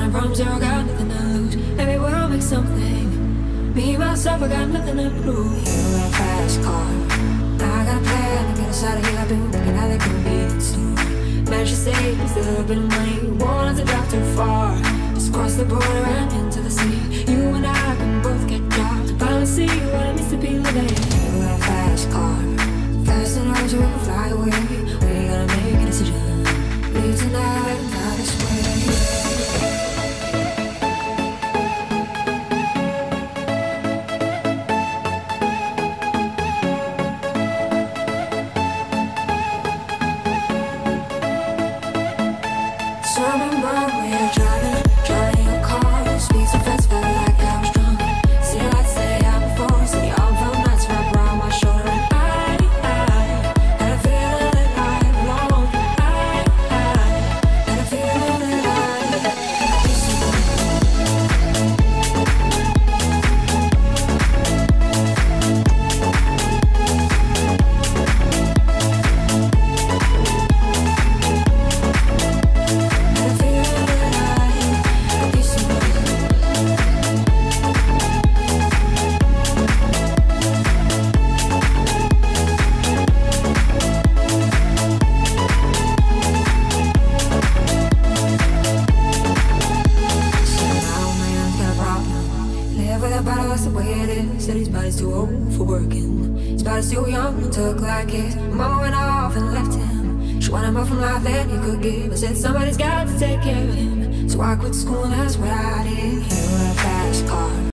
Starting from zero, got nothing to lose. Maybe we'll make something. Me, myself, I got nothing to prove. You got a fast car, I got a plan to get us out of here. I've been working at the convenience store. Managed to save just a little bit of money. Won't have to drive too far. Just cross the border and into the city. You and I can both get jobs. Finally see what it means to be living. You got a fast car, fast enough so we can fly away. We gotta make a decision. Leave tonight, not this way. So I remember we were driving your car. Speed so fast, felt like I was drunk. See the lights lay out before us, and the arm felt nice wrapped around my shoulder. And I had a feeling that I belonged. I had a feeling that I'd be that's the way it is. Said his body's too old for working. His body's too young to talk like it. Mama went off and left him. She wanted more from life than he could give. I said somebody's got to take care of him. So I quit school and that's what I did. You had a fast car.